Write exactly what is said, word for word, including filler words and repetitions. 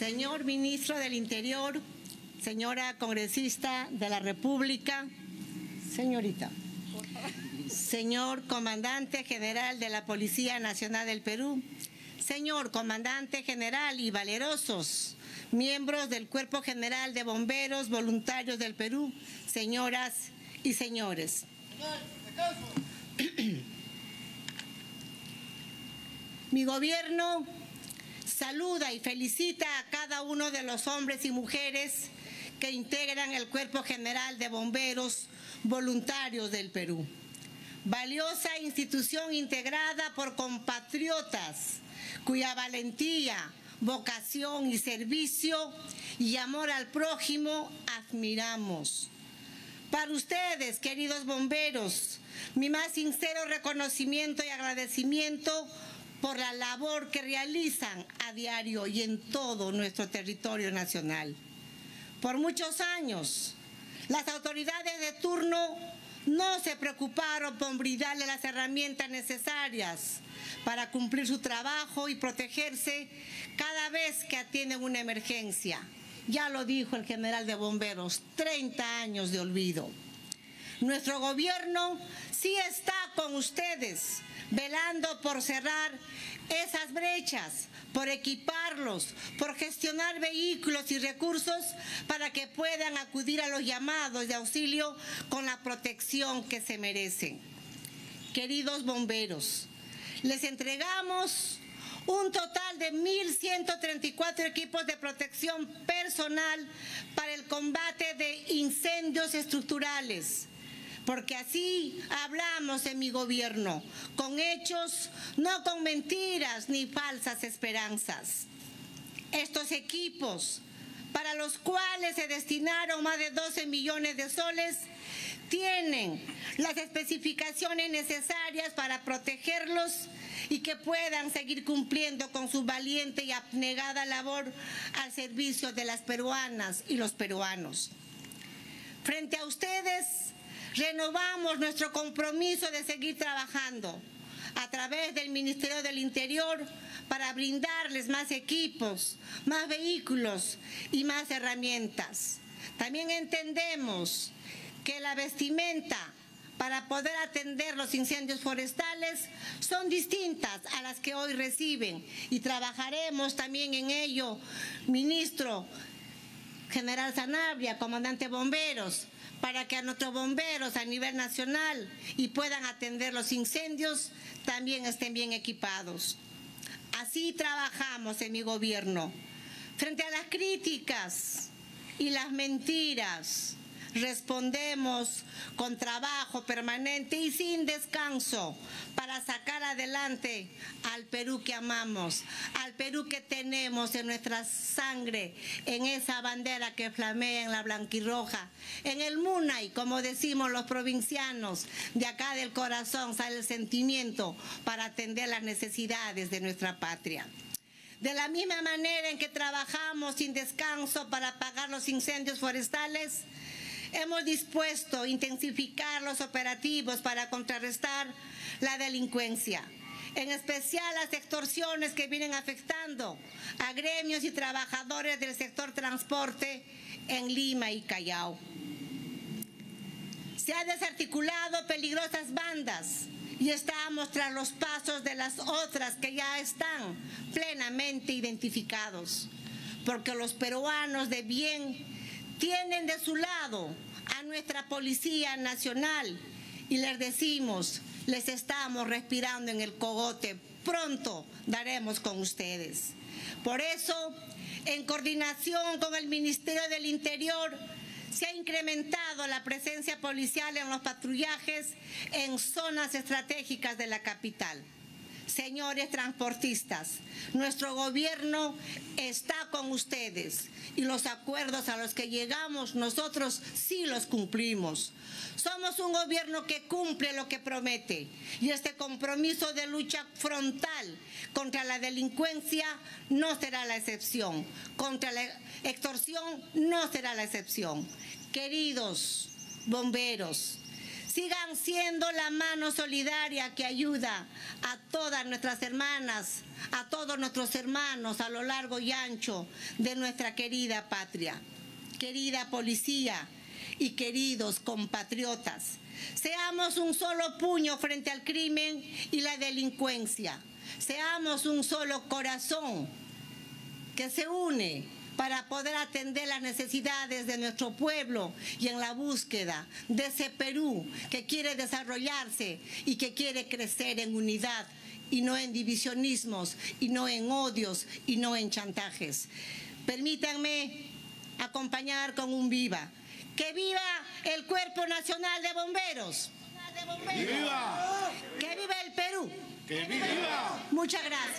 Señor Ministro del Interior, señora Congresista de la República, señorita, señor Comandante General de la Policía Nacional del Perú, señor Comandante General y valerosos miembros del Cuerpo General de Bomberos Voluntarios del Perú, señoras y señores. Mi gobierno saluda y felicita a cada uno de los hombres y mujeres que integran el Cuerpo General de Bomberos Voluntarios del Perú. Valiosa institución integrada por compatriotas cuya valentía, vocación y servicio y amor al prójimo admiramos. Para ustedes, queridos bomberos, mi más sincero reconocimiento y agradecimiento por la labor que realizan a diario y en todo nuestro territorio nacional. Por muchos años, las autoridades de turno no se preocuparon por brindarle las herramientas necesarias para cumplir su trabajo y protegerse cada vez que atienden una emergencia. Ya lo dijo el general de bomberos, treinta años de olvido. Nuestro gobierno sí está con ustedes, velando por cerrar esas brechas, por equiparlos, por gestionar vehículos y recursos para que puedan acudir a los llamados de auxilio con la protección que se merecen. Queridos bomberos, les entregamos un total de mil ciento treinta y cuatro equipos de protección personal para el combate de incendios estructurales, porque así hablamos en mi gobierno, con hechos, no con mentiras ni falsas esperanzas. Estos equipos, para los cuales se destinaron más de doce millones de soles, tienen las especificaciones necesarias para protegerlos y que puedan seguir cumpliendo con su valiente y abnegada labor al servicio de las peruanas y los peruanos. Frente a ustedes, renovamos nuestro compromiso de seguir trabajando a través del Ministerio del Interior para brindarles más equipos, más vehículos y más herramientas. También entendemos que la vestimenta para poder atender los incendios forestales son distintas a las que hoy reciben y trabajaremos también en ello, Ministro General Sanabria, Comandante Bomberos, para que a nuestros bomberos a nivel nacional y puedan atender los incendios también estén bien equipados. Así trabajamos en mi gobierno. Frente a las críticas y las mentiras, respondemos con trabajo permanente y sin descanso para sacar adelante al Perú que amamos, al Perú que tenemos en nuestra sangre, en esa bandera que flamea en la blanquirroja, en el Munay, como decimos los provincianos, de acá del corazón sale el sentimiento para atender las necesidades de nuestra patria. De la misma manera en que trabajamos sin descanso para apagar los incendios forestales, hemos dispuesto a intensificar los operativos para contrarrestar la delincuencia, en especial las extorsiones que vienen afectando a gremios y trabajadores del sector transporte en Lima y Callao. Se han desarticulado peligrosas bandas y estamos tras los pasos de las otras que ya están plenamente identificados, porque los peruanos de bien tienen de su lado a nuestra Policía Nacional y les decimos, les estamos respirando en el cogote, pronto daremos con ustedes. Por eso, en coordinación con el Ministerio del Interior, se ha incrementado la presencia policial en los patrullajes en zonas estratégicas de la capital. Señores transportistas, nuestro gobierno está con ustedes y los acuerdos a los que llegamos nosotros sí los cumplimos. Somos un gobierno que cumple lo que promete y este compromiso de lucha frontal contra la delincuencia no será la excepción, contra la extorsión no será la excepción. Queridos bomberos, sigan siendo la mano solidaria que ayuda a todas nuestras hermanas, a todos nuestros hermanos a lo largo y ancho de nuestra querida patria. Querida policía y queridos compatriotas, seamos un solo puño frente al crimen y la delincuencia. Seamos un solo corazón que se une para poder atender las necesidades de nuestro pueblo y en la búsqueda de ese Perú que quiere desarrollarse y que quiere crecer en unidad y no en divisionismos, y no en odios, y no en chantajes. Permítanme acompañar con un viva. ¡Que viva el Cuerpo Nacional de Bomberos! ¡Que viva! ¡Que viva el Perú! ¡Que viva! Muchas gracias.